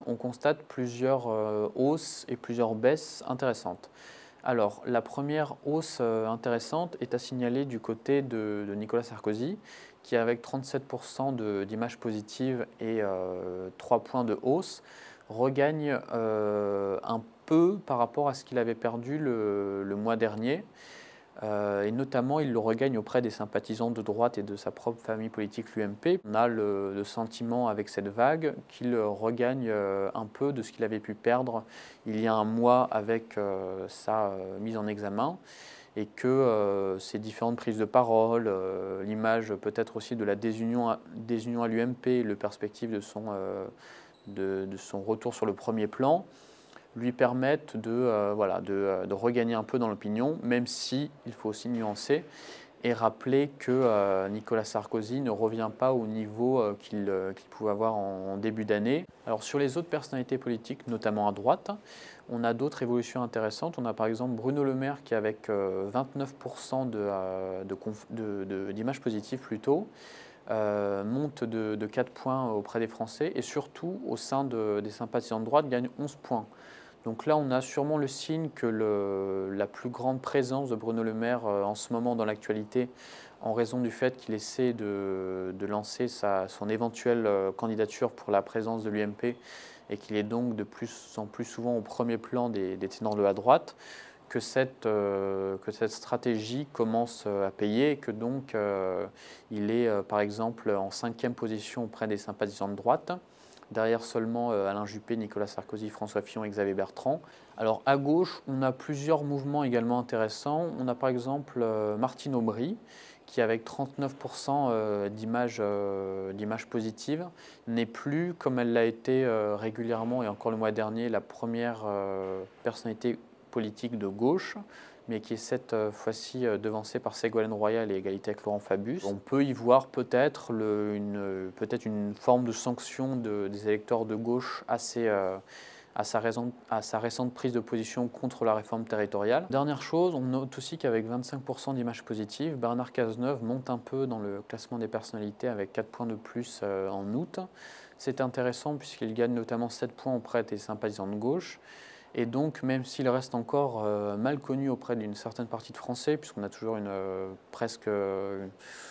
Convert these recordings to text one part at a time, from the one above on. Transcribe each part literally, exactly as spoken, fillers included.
On constate plusieurs euh, hausses et plusieurs baisses intéressantes. Alors, la première hausse euh, intéressante est à signaler du côté de, de Nicolas Sarkozy, qui avec trente-sept pour cent d'images positives et euh, trois points de hausse, regagne euh, un peu par rapport à ce qu'il avait perdu le, le mois dernier. Euh, et notamment, il le regagne auprès des sympathisants de droite et de sa propre famille politique, l'U M P. On a le, le sentiment avec cette vague qu'il regagne euh, un peu de ce qu'il avait pu perdre il y a un mois avec euh, sa euh, mise en examen, et que euh, ces différentes prises de parole, euh, l'image peut-être aussi de la désunion à, désunion à l'U M P, le perspective de son, euh, de, de son retour sur le premier plan, lui permettent de, euh, voilà, de, de regagner un peu dans l'opinion, même si il faut aussi nuancer et rappeler que euh, Nicolas Sarkozy ne revient pas au niveau euh, qu'il euh, qu'il pouvait avoir en, en début d'année. Alors sur les autres personnalités politiques, notamment à droite, on a d'autres évolutions intéressantes. On a par exemple Bruno Le Maire qui, avec euh, vingt-neuf pour cent de, euh, de, de, de, d'images positives plutôt, euh, monte de, de quatre points auprès des Français, et surtout au sein de, des sympathisants de droite gagne onze points. Donc là, on a sûrement le signe que le, la plus grande présence de Bruno Le Maire euh, en ce moment dans l'actualité, en raison du fait qu'il essaie de, de lancer sa, son éventuelle euh, candidature pour la présence de l'U M P, et qu'il est donc de plus en plus souvent au premier plan des, des ténors de la droite, que cette, euh, que cette stratégie commence à payer, et que donc euh, il est euh, par exemple en cinquième position auprès des sympathisants de droite, derrière seulement euh, Alain Juppé, Nicolas Sarkozy, François Fillon et Xavier Bertrand. Alors à gauche, on a plusieurs mouvements également intéressants. On a par exemple euh, Martine Aubry, qui avec trente-neuf pour cent euh, d'images euh, d'images positives, n'est plus, comme elle l'a été euh, régulièrement et encore le mois dernier, la première euh, personnalité politique de gauche, mais qui est cette fois-ci devancée par Ségolène Royal et égalité avec Laurent Fabius. On peut y voir peut-être une, peut-être une forme de sanction de, des électeurs de gauche assez, euh, à, sa raison, à sa récente prise de position contre la réforme territoriale. Dernière chose, on note aussi qu'avec vingt-cinq pour cent d'images positives, Bernard Cazeneuve monte un peu dans le classement des personnalités avec quatre points de plus euh, en août. C'est intéressant puisqu'il gagne notamment sept points auprès des sympathisants de gauche. Et donc, même s'il reste encore euh, mal connu auprès d'une certaine partie de Français, puisqu'on a toujours une, euh, presque euh,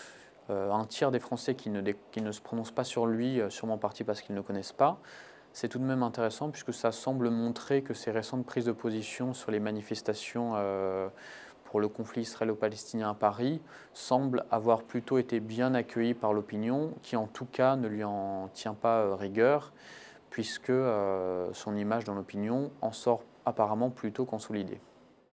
un tiers des Français qui ne, qui ne se prononcent pas sur lui, euh, sûrement en partie parce qu'ils ne le connaissent pas, c'est tout de même intéressant puisque ça semble montrer que ces récentes prises de position sur les manifestations euh, pour le conflit israélo-palestinien à Paris semblent avoir plutôt été bien accueillies par l'opinion, qui en tout cas ne lui en tient pas euh, rigueur, puisque euh, son image dans l'opinion en sort apparemment plutôt consolidée.